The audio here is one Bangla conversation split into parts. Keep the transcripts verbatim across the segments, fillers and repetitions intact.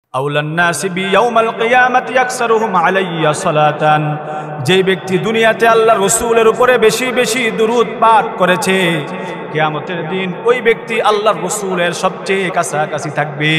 আউলান নাসি বি ইয়াউমাল কিয়ামাতি আকসারুহুম আলাইয়া সালাতান, যে ব্যক্তি দুনিয়াতে আল্লাহর রাসূলের উপরে বেশি বেশি দুরূদ পাঠ করেছে, কিয়ামতের দিন ওই ব্যক্তি আল্লাহর রাসূলের সবচেয়ে কাছাকাছি থাকবে।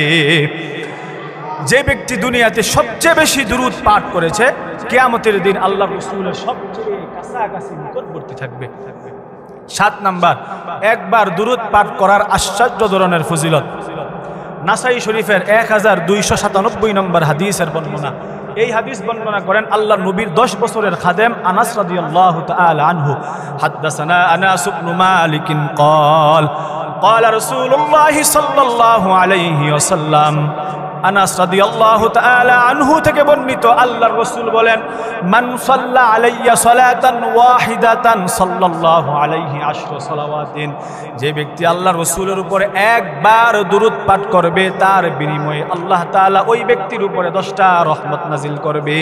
যে ব্যক্তি দুনিয়াতে সবচেয়ে বেশি দুরূদ পাঠ করেছে, কিয়ামতের দিন আল্লাহর রাসূলের সবচেয়ে কাছাকাছি নিকটবর্তী থাকবে। সাত নাম্বার, একবার দুরূদ পাঠ করার আশ্চর্য ধরনের ফজিলত। নাসাই শরীফের এক হাজার দুইশো সাতানব্বই নম্বর হাদিসের বর্ণনা। এই হাদিস বর্ণনা করেন আল্লাহর নবীর দশ বছরের খাদেম আনাস রাদিয়াল্লাহু তাআলা আনহু। হাদাসানা আনাস ইবনে মালিক قال قال رسول الله صلى الله عليه وسلم। আনাস রাদিয়াল্লাহু তাআলা আনহু থেকে বর্ণিত আল্লাহর রাসূল বলেন, মান সাল্লা আলাইয়া সালাতান ওয়াহিদাতান সাল্লাল্লাহু আলাইহি আশরা সালাওয়াতিন, যে ব্যক্তি আল্লাহর রাসূলের উপরে একবার দুরূদ পাঠ করবে, তার বিনিময়ে আল্লাহ তাআলা ওই ব্যক্তির উপরে দশটা রহমত নাজিল করবে।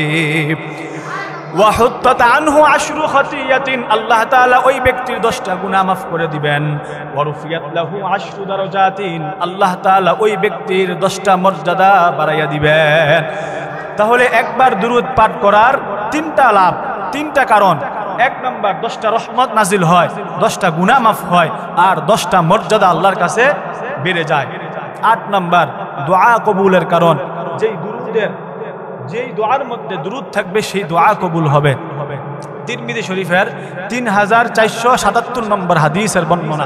ওয়াহুত্তাত আনহু আশরু খাতিয়াতিন, আল্লাহ তাআলা ওই ব্যক্তির দশটা গুনাহ মাফ করে দিবেন। ওয়ারফিয়াত লাহু আশরু দারাজাতিন, আল্লাহ তাআলা ওই ব্যক্তির দশটা মর্যাদা বাড়াইয়া দিবেন। তাহলে একবার দুরূদ পাঠ করার তিনটা লাভ, তিনটা কারণ। এক নম্বর, দশটা রহমত নাজিল হয়, দশটা গুনাহ মাফ হয়, আর দশটা মর্যাদা আল্লাহর কাছে বেড়ে যায়। আট নম্বর, দোয়া কবুলের কারণ। যেই দুরূদের যেই দোয়ার মধ্যে দুরূদ থাকবে সেই দোয়া কবুল হবে। তিরমিজি শরীফের তিন হাজার চারশো সাতাত্তর নম্বর হাদিসের বর্ণনা।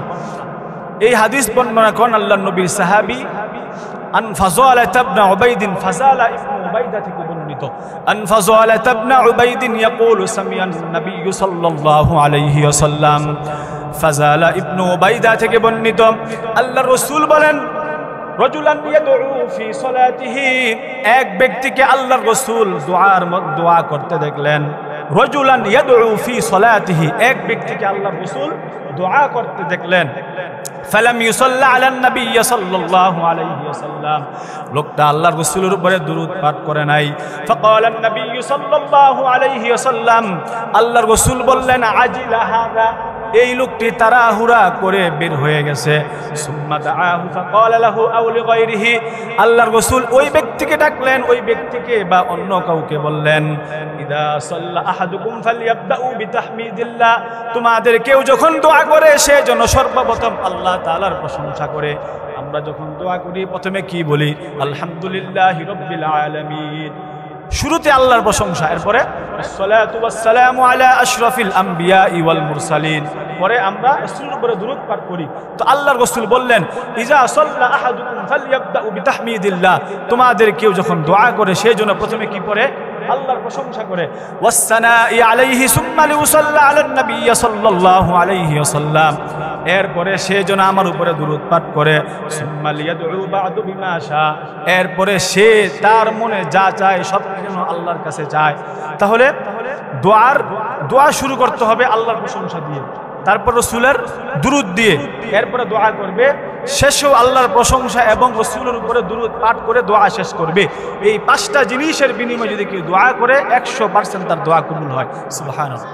এই হাদিস বর্ণনা করেন আল্লাহর নবীর সাহাবী আন ফাযালা ইবনে উবাইদ, ফাযালা ইবনে উবাইদা থেকে বর্ণিত। আন ফাযালা ইবনে উবাইদ ইয়াকুলু সামিআন নবী সাল্লাল্লাহু আলাইহি ওয়াসাল্লাম। ফাযালা ইবনে উবাইদা থেকে বর্ণিত আল্লাহর রাসূল বলেন, রাজুলান ইয়াদউ ফি সালাতিহি, এক ব্যক্তিকে আল্লাহর রাসূল দুআর মধ্যে দোয়া করতে দেখলেন। রাজুলান ইয়াদউ ফি সালাতিহি, এক ব্যক্তিকে আল্লাহর রাসূল দোয়া করতে দেখলেন। ফালাম ইউসাল্লি আলান নবী সাল্লাল্লাহু আলাইহি ওয়াসাল্লাম, লোকটা আল্লাহর রাসূলের উপরে দুরূদ পাঠ করে নাই। ফাকালা নবী সাল্লাল্লাহু আলাইহি ওয়াসাল্লাম, আল্লাহর রাসূল বললেন, আজিলা হাযা, এই লোকটি তাড়াহুড়া করে বের হয়ে গেছে। সুম্মা দাআহু ফাকালা লাহু আও লিগাইরিহি, আল্লাহর রাসূল ওই ব্যক্তিকে ডাকলেন, ওই ব্যক্তিকে বা অন্য কাউকে বললেন, ইদা সাল্লা আহাদুকুম ফালইয়াবদাউ বিতাহমিদিল্লাহ, তোমাদের কেউ যখন দোয়া করে সে যেন সর্বপ্রথম আল্লাহ তাআলার প্রশংসা করে। আমরা যখন দোয়া করি প্রথমে কি বলি? আলহামদুলিল্লাহি রাব্বিল আলামিন। শুরুতে আল্লাহর প্রশংসা, এরপরে আসসালাতু ওয়াসসালামু আলা আশরাফিল আমবিয়া ওয়াল মুরসালিন, পরে আমরা রাসূলের উপরে দুরূদ পাঠ করি। তো আল্লাহর রাসূল বললেন, ইজা সাল্লা আহাদুকুম ফালইয়াবদাউ বিতাহমিদিল্লাহ, তোমাদের কেউ যখন দোয়া করে সে যেন প্রথমে কি পড়ে? আল্লাহর প্রশংসা করে। ওয়াসসানাই আলাইহি সুম্মা লিউসাল্লা আলান নবী সাল্লাল্লাহু আলাইহি ওয়াসাল্লাম, এরপরে সে যেন আমার উপরে দুরূদ পাঠ করে। সুম্মা লিয়াদউ বা'দু বিমা শা, এরপরে সে তার মনে যা চায় সব যেন আল্লাহর কাছে চায়। তাহলে দোয়ার দোয়া শুরু করতে হবে আল্লাহর প্রশংসা দিয়ে, তারপর রাসূলের দুরূদ দিয়ে, এরপরে দোয়া করবে, শেষেও আল্লাহর প্রশংসা এবং রাসূলের উপরে দুরূদ পাঠ করে দোয়া শেষ করবে। এই পাঁচটা জিনিসের বিনিময়ে যদি কেউ দোয়া করে একশো পার্সেন্ট তার দোয়া কবুল হয়। সুবহানাল্লাহ।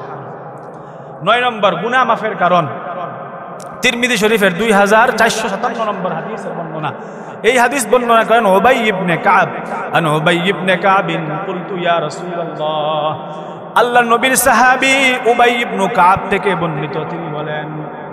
নয় নম্বর, গুনাহ মাফের কারণ। তিরমিজি শরীফের দুই হাজার চারশো সাতান্ন নম্বর হাদিসের বর্ণনা। এই হাদিস বর্ণনা করেন উবাই ইবনে কাব। আন উবাই ইবনে কাবিন কুলতু ইয়া রাসূলুল্লাহ, আল্লাহর নবীর সাহাবী উবাই ইবনে কাব থেকে বর্ণিত, তিনি বলেন,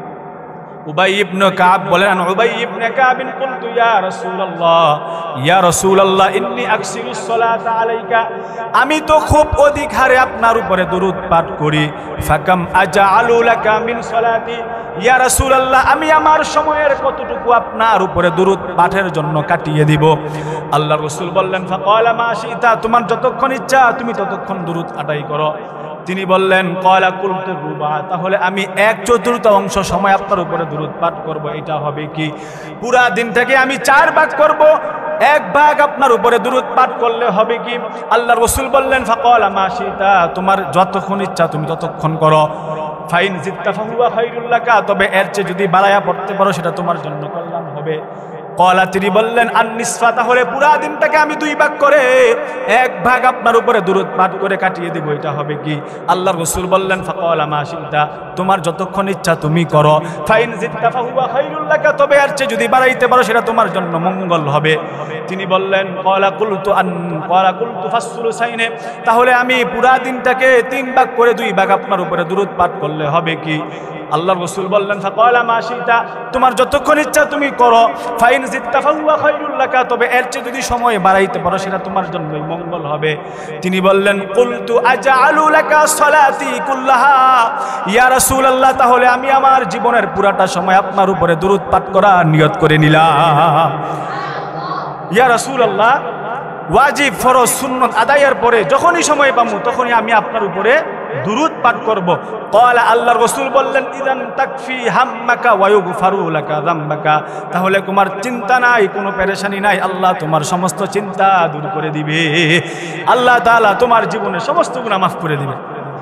উবাই ইবনে কাব বলেন, আন উবাই ইবনে কাবিন কুলতু ইয়া রাসূলুল্লাহ, ইয়া রাসূলুল্লাহ ইন্নী আকসিরুস সালাতা আলাইকা, আমি তো খুব অধিক হারে আপনার উপরে দুরূদ পাঠ করি। ফাকাম আজআলু লাকা মিন সালাতি, ইয়া রাসূলুল্লাহ আমি আমার সময়ের কতটুকু আপনার উপরে দুরূদ পাঠের জন্য কাটিয়ে দিব? আল্লাহর রাসূল বললেন, ফাকালা মা শিতা, তোমার যতক্ষণ ইচ্ছা তুমি ততক্ষণ দুরূদ আদায় করো। তিনি বললেন, ক্বালা কুলতু রুবা, তাহলে আমি এক চতুর্থ অংশ সময় আপনার উপরে দুরূদ পাঠ করব, এটা হবে কি? পুরা দিনটাকে আমি চার ভাগ করব, এক ভাগ আপনার উপরে দুরূদ পাঠ করলে হবে কি? আল্লাহর রাসূল বললেন, ফাকালা মা শিতা, তোমার যতক্ষণ ইচ্ছা তুমি ততক্ষণ করো। ফাইন জিত্তা ফাহুয়া খায়রুল লাকা, তবে এর চেয়ে যদি বাড়ায়া পড়তে পারো সেটা তোমার জন্য কল্যাণ হবে। ক্বালা তিনি বললেন আন-নিসফা, তাহলে পুরা দিনটাকে আমি দুই ভাগ করে এক ভাগ আপনার উপরে দুরূদ পাঠ করে কাটিয়ে দেব, এটা হবে কি? আল্লাহর রাসূল বললেন ফাকালা মা শিতা, তোমার যতক্ষণ ইচ্ছা তুমি করো। ফাইন জিদতা ফাহুয়া খায়রুল লাকা, তবে আর চেয়ে যদি বাড়াইতে পারো সেটা তোমার জন্য মঙ্গল হবে। তিনি বললেন ক্বালা কুলতু আন ক্বালা কুলতু ফাসসুলুসাইনে, তাহলে আমি পুরা দিনটাকে তিন ভাগ করে দুই ভাগ আপনার উপরে দুরূদ পাঠ করলে হবে কি? আল্লাহর রাসূল বললেন ফাকালা মা শিতা, তোমার যতক্ষণ ইচ্ছা তুমি করো। ফাইন জিদতা ফাহুয়া খায়রুল লাকা, তবে এর চেয়ে যদি সময় বাড়াইতে পারো সেটা তোমার জন্যই মঙ্গল হবে। তিনি বললেন কুলতু আজআলু লাকা সালাতি কুল্লাহা, ইয়া রাসূলুল্লাহ, তাহলে আমি আমার জীবনের পুরাটা সময় আপনার উপরে দুরূদ পাঠ করার নিয়ত করে নিলাম। ইয়া রাসূলুল্লাহ, ওয়াজিব ফরজ সুন্নত আদায়ের পরে যখনই সময় পাবো তখনই আমি আপনার উপরে দুরূদ পাঠ করব। ক্বালা, আল্লাহর রাসূল বললেন ইদান তাকফি হাম্মাকা ওয়া ইগফারু লাকা যামবাকা, তাহলে তোমার চিন্তা নাই, কোনো পেরেশানি নাই, আল্লাহ তোমার সমস্ত চিন্তা দূর করে দিবে, আল্লাহ তাআলা তোমার জীবনের সমস্ত গুনাহ মাফ করে দিবে।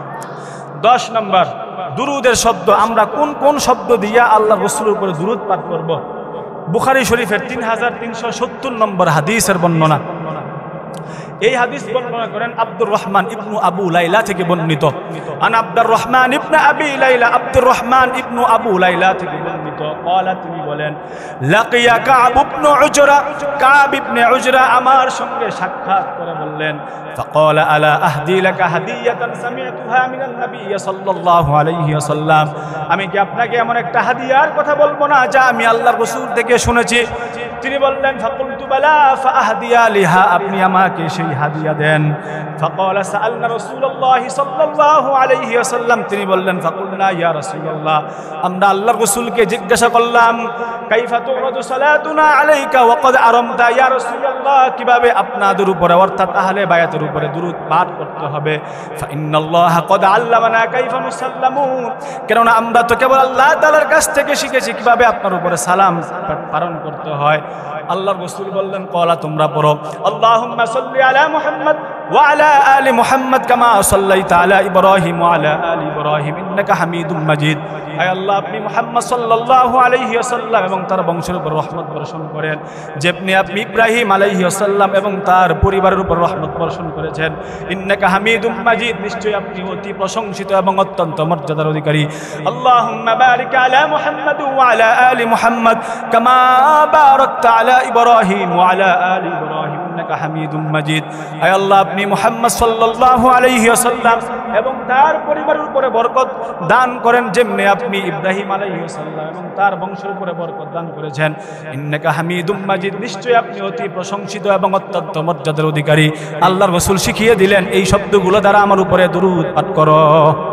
দশ নম্বর দুরূদের শব্দ, আমরা কোন কোন শব্দ দিয়া আল্লাহর রাসূলের উপরে দুরূদ পাঠ করব? বুখারী শরীফের তিন হাজার তিনশো সত্তর নম্বর হাদিসের বর্ণনা। এই হাদিস বর্ণনা করেন আব্দুর রহমান ইবনু আবু লাইলা থেকে বর্ণিত। আন আব্দুর রহমান ইবনে আবি লাইলা, আব্দুর রহমান ইবনু আবু লাইলা থেকে বর্ণিত। ক্বালা, তিনি বলেন লাকিয়া কাব ইবনে উজরা, কাব ইবনে উজরা আমার সঙ্গে সাক্ষাৎ করে বললেন ফাকালা আলা আহদি লাকা হাদিয়াতান সামি'তুহা মিনান নবী সাল্লাল্লাহু আলাইহি ওয়াসাল্লাম, আমি কি আপনাকে এমন একটা হাদিয়ার কথা বলবো না যা আমি আল্লাহর রাসূল থেকে শুনেছি? তিনি বললেন ফাকুলতু বালা ফাআহদিয়া লিহা, আপনি আমাকে সেই হাদিয়া দেন। ফাকালা সাআলনা রাসূলুল্লাহ সাল্লাল্লাহু আলাইহি ওয়াসাল্লাম, তিনি বললেন ফাকুলনা ইয়া রাসূলুল্লাহ, আমরা আল্লাহর রাসূলকে জিজ্ঞাসা করলাম কাইফা তুরাদু সালাতুনা আলাইকা ওয়া ক্বাদ আরামতা, ইয়া রাসূলুল্লাহ, কিভাবে আপনাদের উপরে অর্থাৎ আহলে বায়াতের উপরে দুরূদ পাঠ করতে হবে? ফা ইন্নাল্লাহা ক্বাদ আল্লামানা কাইফা নুসাল্লামুন, কেননা আমরা তো কেবল আল্লাহ তাআলার কাছ থেকে শিখেছি কিভাবে আপনার উপরে সালাম প্রেরণ করতে হয়। আল্লাহর রাসূল বললেন ক্বালা, তোমরা পড়ো আল্লাহুম্মা সাল্লি আলা মুহাম্মদ ওয়া আলা আলি মুহাম্মদ কামা সাল্লাইতা আলা ইব্রাহিম ওয়া আলা আলি ইব্রাহিম ইন্নাকা হামিদুম মাজিদ। হে আল্লাহ, আপনি মুহাম্মদ সাল্লাল্লাহু আলাইহি ওয়াসাল্লাম এবং তার বংশের উপর রহমত বর্ষণ করেন, যেমনি আপনি ইব্রাহিম আলাইহি ওয়াসাল্লাম এবং তার পরিবারের উপর রহমত বর্ষণ করেছেন। ইন্নাকা হামিদুম মাজিদ, নিশ্চয়ই আপনি অতি প্রশংসিত এবং অত্যন্ত মর্যাদার অধিকারী। আল্লাহুম্মা বারিক আলা মুহাম্মদ ওয়া আলা আলি মুহাম্মদ কামা বারাকতা আলা ইব্রাহিম ওয়া আলা আলি ইব্রাহিম ইন্নাকা হামিদুম মাজিদ। হে আল্লাহ, আপনি মুহাম্মদ সাল্লাল্লাহু আলাইহি ওয়াসাল্লাম এবং তার পরিবারের উপরে বরকত দান করেন, যেমনি আপনি ইব্রাহিম আলাইহিস সালাম এবং তার বংশের উপরে বরকত দান করেছেন। ইন্নাকা হামিদুম মাজিদ, নিশ্চয়ই আপনি অতি প্রশংসিত এবং অত্যন্ত মর্যাদার অধিকারী। আল্লাহর রাসূল শিখিয়ে দিলেন এই শব্দগুলো দ্বারা আমার উপরে দুরূদ পাঠ করো।